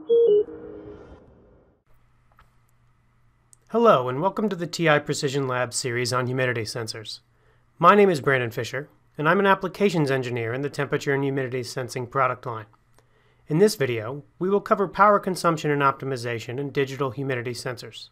Hello, and welcome to the TI Precision Lab series on humidity sensors. My name is Brandon Fisher, and I'm an applications engineer in the temperature and humidity sensing product line. In this video, we will cover power consumption and optimization in digital humidity sensors.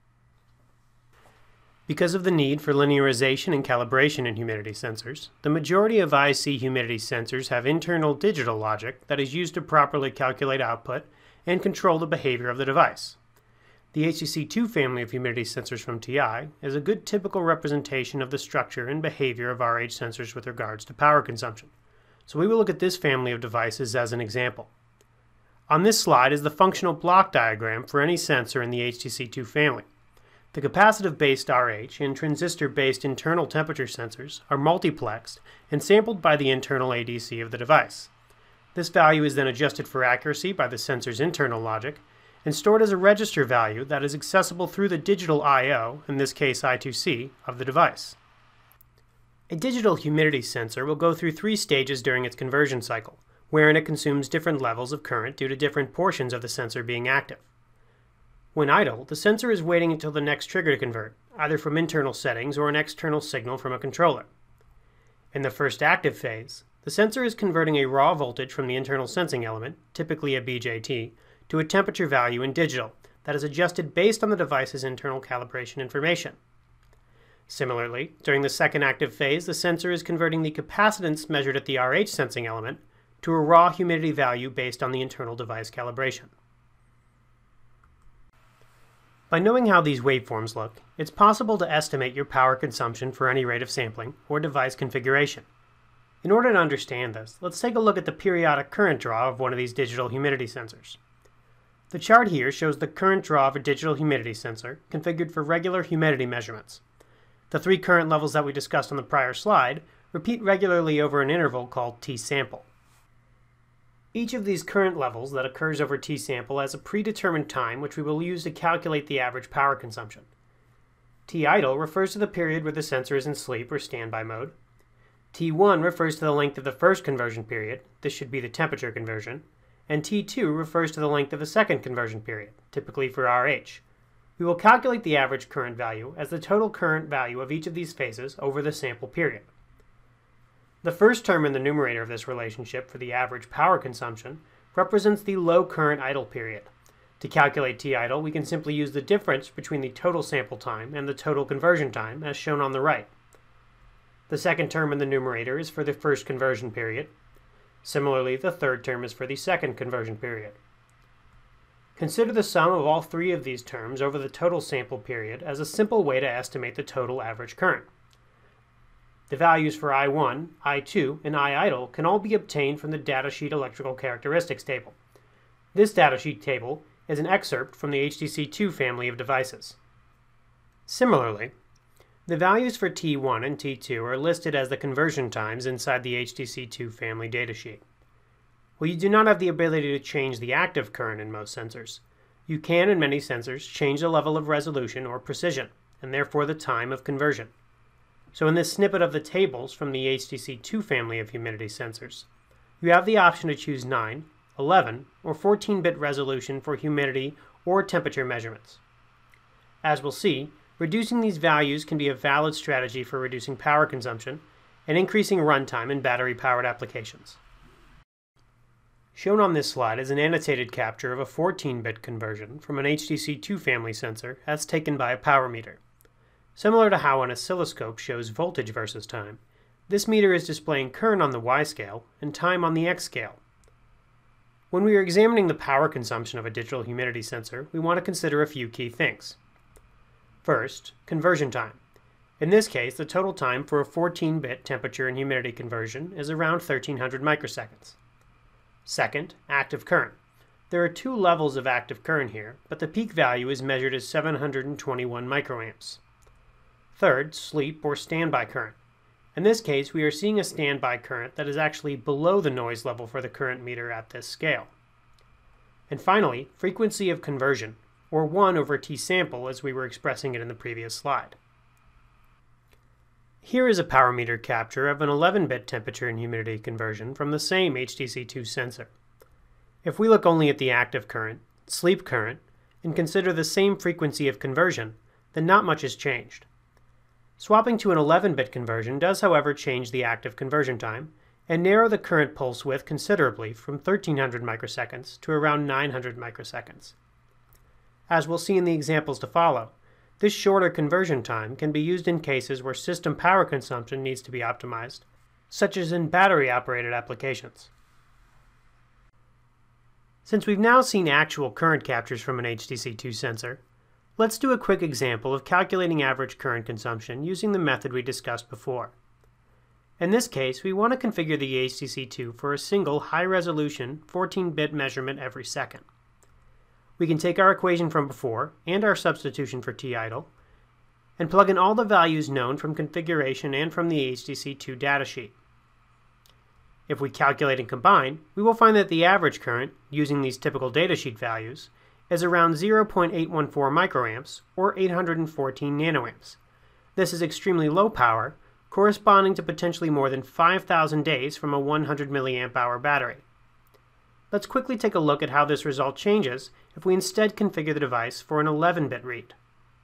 Because of the need for linearization and calibration in humidity sensors, the majority of IC humidity sensors have internal digital logic that is used to properly calculate output and control the behavior of the device. The HTC2 family of humidity sensors from TI is a good typical representation of the structure and behavior of RH sensors with regards to power consumption. So we will look at this family of devices as an example. On this slide is the functional block diagram for any sensor in the HTC2 family. The capacitive-based RH and transistor-based internal temperature sensors are multiplexed and sampled by the internal ADC of the device. This value is then adjusted for accuracy by the sensor's internal logic and stored as a register value that is accessible through the digital I/O, in this case I2C, of the device. A digital humidity sensor will go through 3 stages during its conversion cycle, wherein it consumes different levels of current due to different portions of the sensor being active. When idle, the sensor is waiting until the next trigger to convert, either from internal settings or an external signal from a controller. In the first active phase, the sensor is converting a raw voltage from the internal sensing element, typically a BJT, to a temperature value in digital that is adjusted based on the device's internal calibration information. Similarly, during the second active phase, the sensor is converting the capacitance measured at the RH sensing element to a raw humidity value based on the internal device calibration. By knowing how these waveforms look, it's possible to estimate your power consumption for any rate of sampling or device configuration. In order to understand this, let's take a look at the periodic current draw of one of these digital humidity sensors. The chart here shows the current draw of a digital humidity sensor configured for regular humidity measurements. The 3 current levels that we discussed on the prior slide repeat regularly over an interval called T-sample. Each of these current levels that occurs over T-sample has a predetermined time which we will use to calculate the average power consumption. T-idle refers to the period where the sensor is in sleep or standby mode. T1 refers to the length of the first conversion period, this should be the temperature conversion, and T2 refers to the length of the second conversion period, typically for RH. We will calculate the average current value as the total current value of each of these phases over the sample period. The first term in the numerator of this relationship for the average power consumption represents the low current idle period. To calculate T-idle, we can simply use the difference between the total sample time and the total conversion time, as shown on the right. The second term in the numerator is for the first conversion period. Similarly, the third term is for the second conversion period. Consider the sum of all 3 of these terms over the total sample period as a simple way to estimate the total average current. The values for I1, I2, and I-idle can all be obtained from the datasheet electrical characteristics table. This datasheet table is an excerpt from the HTC2 family of devices. Similarly, the values for T1 and T2 are listed as the conversion times inside the HTC2 family datasheet. While you do not have the ability to change the active current in most sensors, you can in many sensors change the level of resolution or precision, and therefore the time of conversion. So in this snippet of the tables from the HTC2 family of humidity sensors, you have the option to choose 9, 11, or 14-bit resolution for humidity or temperature measurements. As we'll see, reducing these values can be a valid strategy for reducing power consumption and increasing runtime in battery-powered applications. Shown on this slide is an annotated capture of a 14-bit conversion from an HTC2 family sensor as taken by a power meter. Similar to how an oscilloscope shows voltage versus time, this meter is displaying current on the Y scale and time on the X scale. When we are examining the power consumption of a digital humidity sensor, we want to consider a few key things. First, conversion time. In this case, the total time for a 14-bit temperature and humidity conversion is around 1300 microseconds. Second, active current. There are 2 levels of active current here, but the peak value is measured as 721 microamps. Third, sleep or standby current. In this case, we are seeing a standby current that is actually below the noise level for the current meter at this scale. And finally, frequency of conversion, or 1 over T-sample as we were expressing it in the previous slide. Here is a power meter capture of an 11-bit temperature and humidity conversion from the same HTC2 sensor. If we look only at the active current, sleep current, and consider the same frequency of conversion, then not much has changed. Swapping to an 11-bit conversion does, however, change the active conversion time and narrow the current pulse width considerably from 1300 microseconds to around 900 microseconds. As we'll see in the examples to follow, this shorter conversion time can be used in cases where system power consumption needs to be optimized, such as in battery-operated applications. Since we've now seen actual current captures from an HTC2 sensor, let's do a quick example of calculating average current consumption using the method we discussed before. In this case, we want to configure the HTC2 for a single high-resolution 14-bit measurement every second. We can take our equation from before and our substitution for t-idle and plug in all the values known from configuration and from the HTC2 datasheet. If we calculate and combine, we will find that the average current, using these typical datasheet values, is around 0.814 microamps or 814 nanoamps. This is extremely low power, corresponding to potentially more than 5,000 days from a 100 mAh battery. Let's quickly take a look at how this result changes if we instead configure the device for an 11-bit read.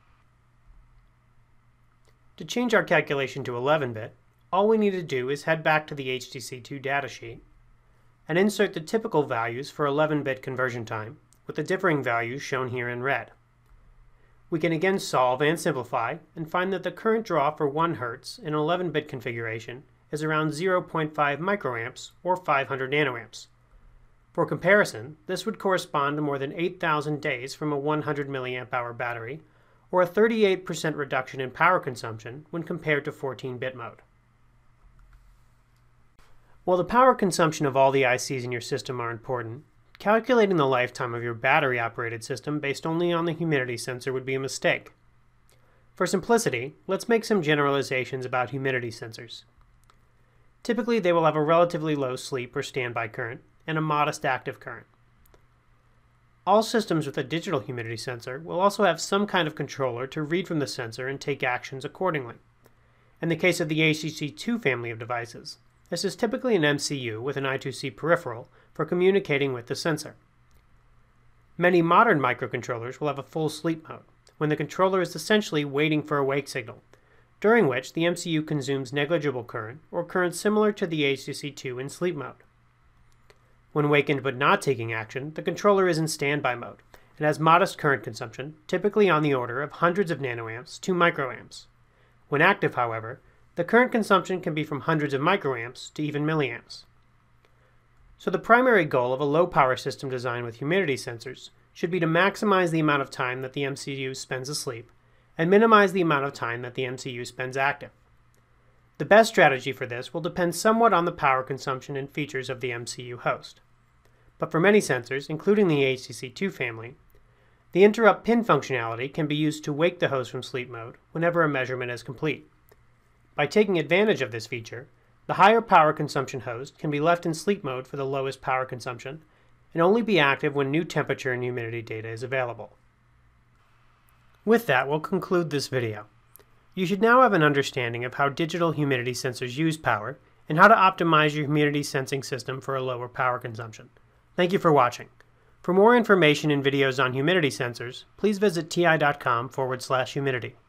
To change our calculation to 11-bit, all we need to do is head back to the HTC2 datasheet and insert the typical values for 11-bit conversion time, with the differing values shown here in red. We can again solve and simplify and find that the current draw for 1 Hz in an 11-bit configuration is around 0.5 microamps or 500 nanoamps. For comparison, this would correspond to more than 8,000 days from a 100 mAh battery, or a 38% reduction in power consumption when compared to 14-bit mode. While the power consumption of all the ICs in your system are important, calculating the lifetime of your battery-operated system based only on the humidity sensor would be a mistake. For simplicity, let's make some generalizations about humidity sensors. Typically, they will have a relatively low sleep or standby current and a modest active current. All systems with a digital humidity sensor will also have some kind of controller to read from the sensor and take actions accordingly. In the case of the HTC2 family of devices, this is typically an MCU with an I2C peripheral for communicating with the sensor. Many modern microcontrollers will have a full sleep mode, when the controller is essentially waiting for a wake signal, during which the MCU consumes negligible current or current similar to the HTC2 in sleep mode. When wakened but not taking action, the controller is in standby mode and has modest current consumption, typically on the order of hundreds of nanoamps to microamps. When active, however, the current consumption can be from hundreds of microamps to even milliamps. So the primary goal of a low-power system designed with humidity sensors should be to maximize the amount of time that the MCU spends asleep and minimize the amount of time that the MCU spends active. The best strategy for this will depend somewhat on the power consumption and features of the MCU host. But for many sensors, including the HTC2 family, the interrupt pin functionality can be used to wake the host from sleep mode whenever a measurement is complete. By taking advantage of this feature, the higher power consumption host can be left in sleep mode for the lowest power consumption and only be active when new temperature and humidity data is available. With that, we'll conclude this video. You should now have an understanding of how digital humidity sensors use power and how to optimize your humidity sensing system for a lower power consumption. Thank you for watching. For more information and videos on humidity sensors, please visit ti.com/humidity.